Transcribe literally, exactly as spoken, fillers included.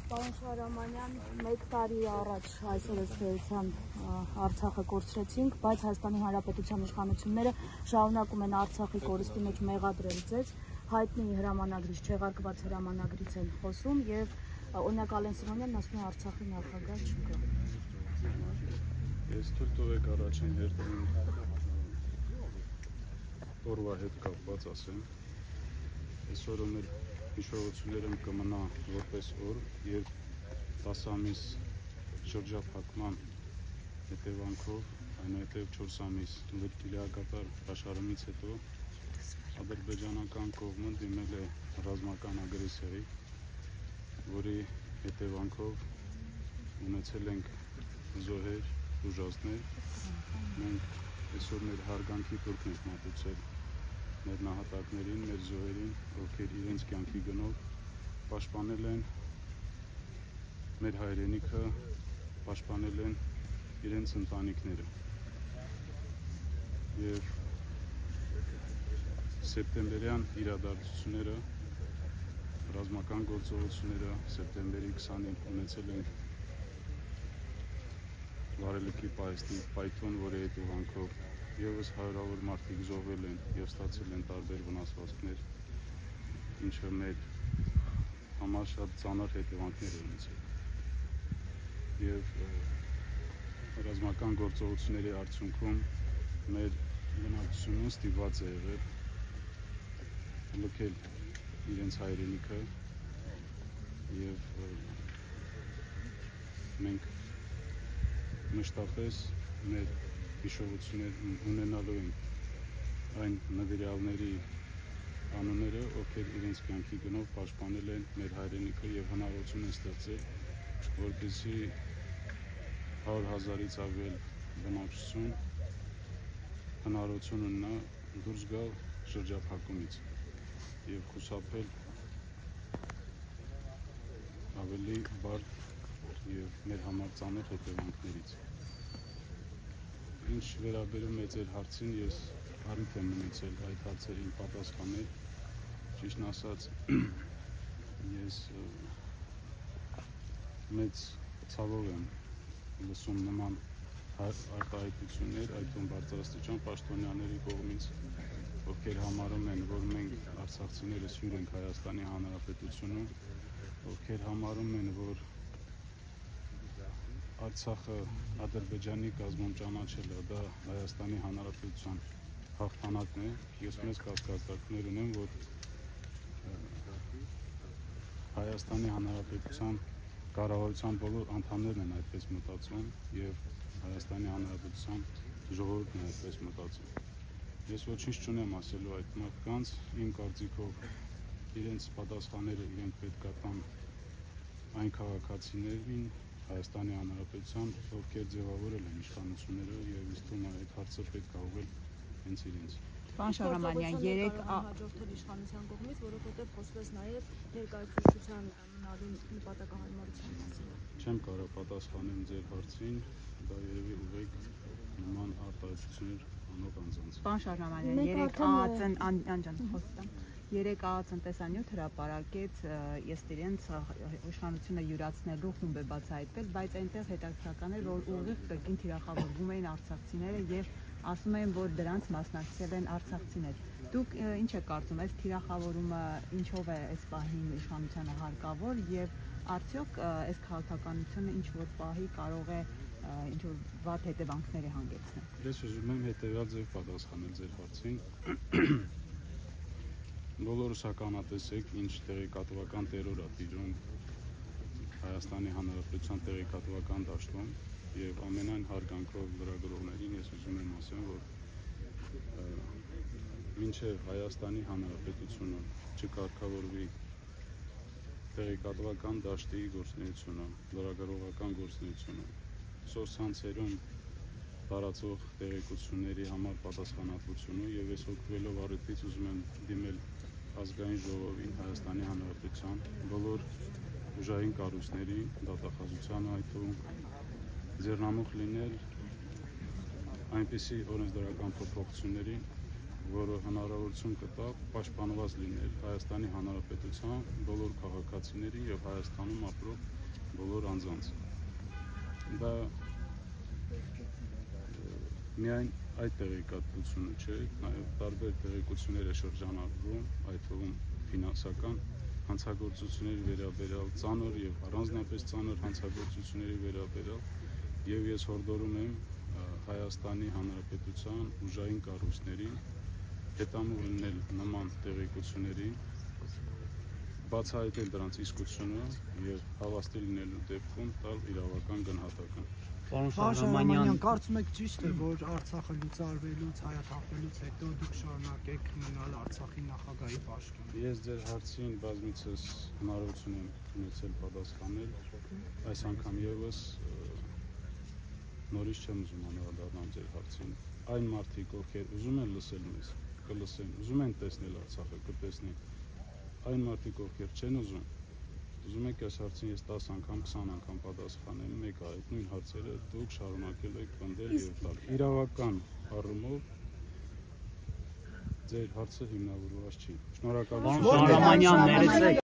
Պարոն Շահրամանյան, մեկ տարի առաջ այսօր ըստ էության Արցախը կորցրեցինք, բայց Հայաստանի Հանրապետության իշխանությունները շարունակում են Արցախի կորստի մեջ մեղադրել ձեզ, հայտնի հրամանագրից, չեղարկված հրամանագրից են խոսում եւ օրինակ Ալեն Սիմոնյանն ասում է Արցախի նախագահ չկա։ Ես թույլ տվեք առաջին հերթին օրվա հետ կապված ասեմ, այսօրը մեր հիշողություններում կմնա որպես օր, երբ տասը ամիս շրջափակման հետևանքով, այնուհետև չորս ամիս լիակատար աշխարհումից հետո ադրբեջանական կողմը դիմել է ռազմական ագրեսիայի, որի հետևանքով ունեցել ենք զոհեր, ուժասներ, մենք այսօր մեր հարգանքի տուրք ենք մատուցել մեր նահատակներին, մեր զոհերին, ովքեր իրենց կյանքի գնով պաշտպանել են մեր հայրենիքը, պաշտպանել են իրենց ընտանիքները։ Եվ սեպտեմբերյան իրադարձությունները, ռազմական գործողությունները սեպտեմբերի քսանին ունեցել են վարելիքի պայթյուն, պայթյուն, որի հետևանքով ևս հարյուրավոր մարդիկ զոհվել են և ստացել են տարբեր վնասվածքներ, ինչը մեր համար շատ ծանր հետևանքներ է ունեցել։ Եվ ռազմական գործողությունների արդյունքում մեր բնակչությունը ստիպված է եղել լքել իրենց հայրենիքը և մենք մշտապես մեր հիշողություններ ունենալու ենք այն նվիրյալների անունները, ովքեր իրենց կյանքի գնով պաշտպանել են մեր հայրենիքը և հնարավորություն են ստեղծել, որպեսզի հարյուր հազարից ավել բնակչություն հնարավորություն ունենա դուրս գալ շրջափակումից և խուսափել ավելի բարդ և մեր համար ծանր հետևանքներից։ Ինչ վերաբերում է ձեր հարցին, ես առիթ եմ ունեցել այդ հարցերին պատասխանել, ճիշտն ասած, ես մեծ ցավով եմ լսում նման արտահայտություններ, այդ թվում բարձրաստիճան պաշտոնյաների կողմից, ովքեր համարում են, որ մենք արցախցիներս հյուր ենք Հայաստանի Հանրապետությունում, ովքեր համարում են, որ Արցախը Ադրբեջանի կազմում ճանաչելը դա Հայաստանի Հանրապետության հաղթանակն է, ես մեծ կասկածներ ունեմ, որ Հայաստանի Հանրապետության կառավարության բոլոր անդամներն են այդպես մտածում և Հայաստանի Հանրապետության ժողովուրդն է այդպես մտածում։ Ես ոչինչ չունեմ ասելու այդ մարդկանց, իմ կարծիքով իրենց պատասխանները իրենք պետք է տան այն քաղաքացիներին Հայաստանի Հանրապետության, ովքեր ձևավորել են իշխանությունները և ինձ թվում է այդ հարցը պետք է ուղղել հենց իրենց։ Պարոն Շահրամանյան, երեք հաջորդել իշխանության կողմից, որովհետև խոսվեց նաև ներկայացուցչության մնալու նպատակահարմարության մասին։ Չեմ կարող պատասխանեմ ձեր հարցին, դա երևի ուղղեք նման արտահայտություններ անող անձանց։ Պարոն Շահրամանյան, երեք ԱԱԾ-ն անջան խոստամ։ Երեք ԱԱԾ-ն տեսանյութ հրապարակեց ըստ իրենց իշխանությունը յուրացնելու խումբ է բացահայտվել, բայց այնտեղ հետաքրքրական էր, որ ուղիղ կրկին թիրախավորվում էին արցախցիները եւ ասում են, որ դրանց մասնակցել են արցախցիներ։ Դուք ինչ եք կարծում, այս թիրախավորումը ինչով է այս պահին իշխանությանը հարկավոր եւ արդյոք այս քաղաքականությունը ինչ որ պահի կարող է ինչ որ վատ հետևանքների հանգեցնել։ Ես ուզում եմ հետեւյալ ձև պատասխանել ձեր հարցին։ Բոլորս ականատեսեք, ինչ տեղեկատվական տերոր է տիրում Հայաստանի Հանրապետության տեղեկատվական դաշտում եւ ամենայն հարգանքով լրագրողներին ես ուզում եմ ասեմ, որ մինչեւ Հայաստանի Հանրապետությունը չկարգավորվի տեղեկատվական դաշտի գործունեությունը, լրագրողական գործունեությունը, սոցցանցերում տարածող տեղեկությունների համար պատասխանատվությունը եւ ես օգտվելով առիթից ուզում եմ դիմել ազգային ժողովին Հայաստանի Հանրապետության բոլոր ուժային կառույցներին, դատախազությանը այդ թվում ձեռնամուխ լինել այնպիսի օրենսդրական փոփոխությունների, որը հնարավորություն կտա պաշտպանված լինել Հայաստանի Հանրապետության բոլոր քաղաքացիների եւ Հայաստանում ապրող բոլոր անձանց։ Դա միայն այդ տեղեկատվությունը չէ, նաև տարբեր տեղեկություններ է շրջանառվում, այդ թվում ֆինանսական հանցագործությունների վերաբերյալ, ծանր եւ առանձնապես ծանր հանցագործությունների վերաբերյալ, եւ ես հորդորում եմ Հայաստանի Հանրապետության ուժային կառույցներին հետամուտ լինել նման տեղեկությունների, բացահայտել դրանց իսկությունը եւ հավաստի լինելու դեպքում տալ իրավական գնահատական։ Պարոն Շահրամանյան, կարծում եք ճիշտ է, որ Արցախը լուծարվելուց, հայաթափվելուց հետո դուք շարունակեք մնալ Արցախի նախագահի պաշտոնում։ Ես ձեր հարցին բազմիցս հնարավորություն եմ ունեցել պատասխանել, այս անգամ եւս նորից չեմ ուզում անդրադառնալ ձեր հարցին։ Այն մարդիկ, ովքեր ուզում են լսել մեզ, կլսեն, ուզում են տեսնել Արցախը, կտեսնեն։ Այն մարդիկ, ովքեր չեն ուզում, ուզում եք այս հարցին ես տաս անգամ, քսան անգամ պատասխանեմ, մեկ այդ նույն հարցերը դուք շարունակել եք պնդել եւ տալ։ Իրավական առումով ձեր հարցը հիմնավորված չի։ Շնորհակալություն։ Պարոն Շահրամանյան, ներեցեք